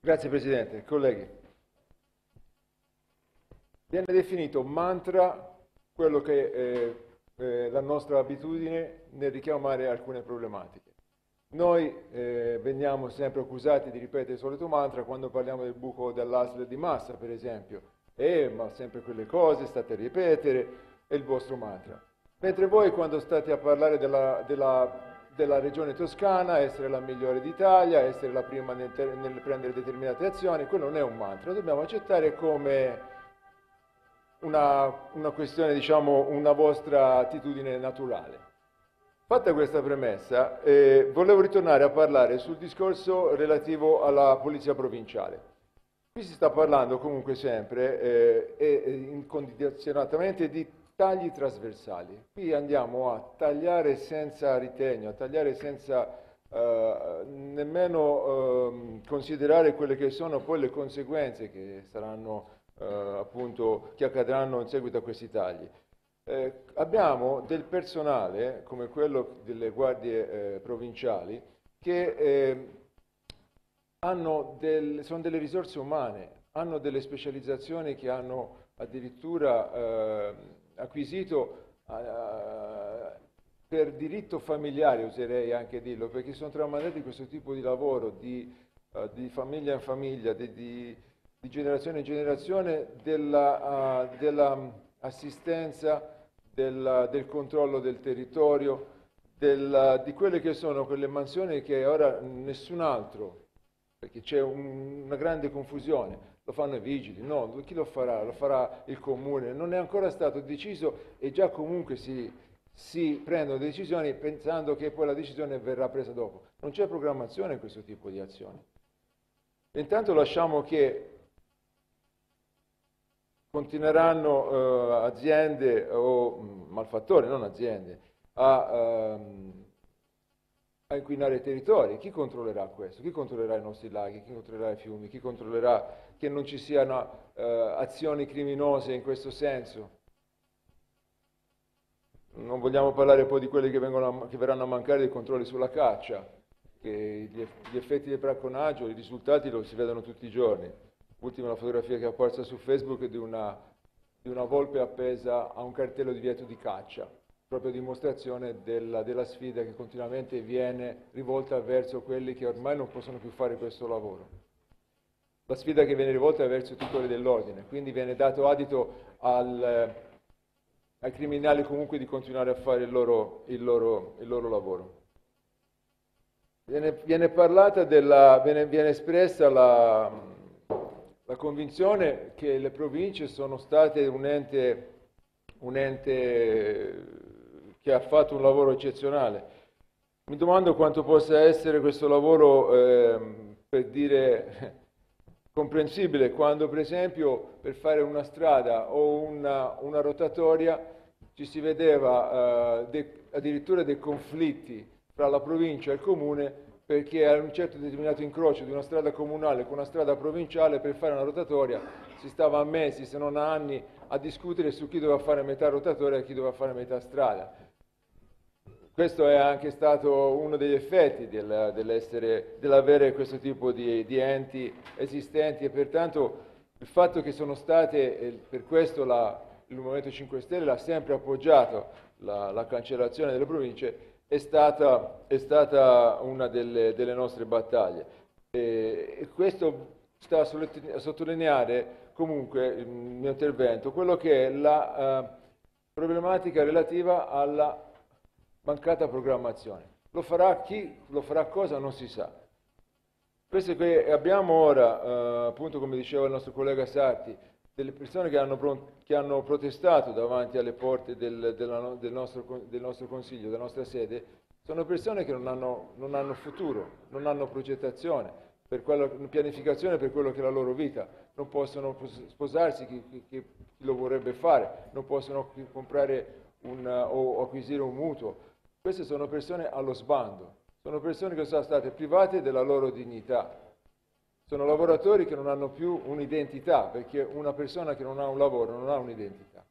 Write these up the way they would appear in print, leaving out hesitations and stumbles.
Grazie Presidente, colleghi. Viene definito mantra quello che è la nostra abitudine nel richiamare alcune problematiche. Noi veniamo sempre accusati di ripetere il solito mantra quando parliamo del buco dell'ASL di Massa, per esempio. Ma sempre quelle cose state a ripetere, è il vostro mantra. Mentre voi quando state a parlare della regione toscana, essere la migliore d'Italia, essere la prima nel prendere determinate azioni, quello non è un mantra, lo dobbiamo accettare come una questione, diciamo, una vostra attitudine naturale. Fatta questa premessa, volevo ritornare a parlare sul discorso relativo alla polizia provinciale. Qui si sta parlando comunque sempre incondizionatamente di tagli trasversali. Qui andiamo a tagliare senza ritegno, a tagliare senza nemmeno considerare quelle che sono poi le conseguenze che saranno appunto che accadranno in seguito a questi tagli. Abbiamo del personale, come quello delle guardie provinciali, che sono delle risorse umane, hanno delle specializzazioni che hanno addirittura acquisito per diritto familiare, oserei anche dirlo, perché sono tramandati questo tipo di lavoro, di famiglia in famiglia, di generazione in generazione, dell'assistenza, del controllo del territorio, di quelle che sono quelle mansioni che ora nessun altro, perché c'è una grande confusione, lo fanno i vigili, no, chi lo farà? Lo farà il comune, non è ancora stato deciso e già comunque si prendono decisioni pensando che poi la decisione verrà presa dopo. Non c'è programmazione in questo tipo di azioni. Intanto lasciamo che continueranno aziende o malfattori, non aziende, a inquinare i territori. Chi controllerà questo? Chi controllerà i nostri laghi? Chi controllerà i fiumi? Chi controllerà che non ci siano azioni criminose in questo senso? Non vogliamo parlare poi di quelli che verranno a mancare dei controlli sulla caccia, che gli effetti del bracconaggio, i risultati lo si vedono tutti i giorni. Ultima la fotografia che ho apparsa su Facebook di una volpe appesa a un cartello di divieto di caccia, proprio dimostrazione della sfida che continuamente viene rivolta verso quelli che ormai non possono più fare questo lavoro. La sfida che viene rivolta è verso i tutori dell'ordine, quindi viene dato adito ai criminali comunque di continuare a fare il loro lavoro. Viene espressa la convinzione che le province sono state un ente che ha fatto un lavoro eccezionale. Mi domando quanto possa essere questo lavoro, per dire, comprensibile, quando per esempio per fare una strada o una rotatoria ci si vedeva addirittura dei conflitti tra la provincia e il comune perché a un certo determinato incrocio di una strada comunale con una strada provinciale per fare una rotatoria si stava a mesi, se non a anni, a discutere su chi doveva fare metà rotatoria e chi doveva fare metà strada. Questo è anche stato uno degli effetti dell'avere questo tipo di enti esistenti e pertanto il fatto che sono state, e per questo il Movimento 5 Stelle l'ha sempre appoggiato, la cancellazione delle province, è stata una delle nostre battaglie. E questo sta a sottolineare comunque il mio intervento, quello che è la problematica relativa alla mancata programmazione. Lo farà chi, lo farà cosa, non si sa. Questo che abbiamo ora, appunto come diceva il nostro collega Sarti, delle persone che hanno protestato davanti alle porte del nostro consiglio, della nostra sede, sono persone che non hanno futuro, non hanno progettazione, pianificazione per quello che è la loro vita, non possono sposarsi chi lo vorrebbe fare, non possono comprare o acquisire un mutuo. Queste sono persone allo sbando, sono persone che sono state private della loro dignità. Sono lavoratori che non hanno più un'identità, perché una persona che non ha un lavoro non ha un'identità.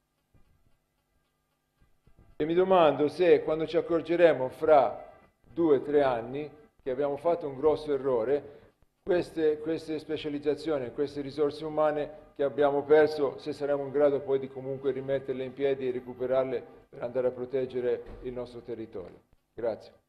E mi domando se quando ci accorgeremo fra 2 o 3 anni che abbiamo fatto un grosso errore, queste specializzazioni, queste risorse umane che abbiamo perso, se saremo in grado poi di comunque rimetterle in piedi e recuperarle per andare a proteggere il nostro territorio. Grazie.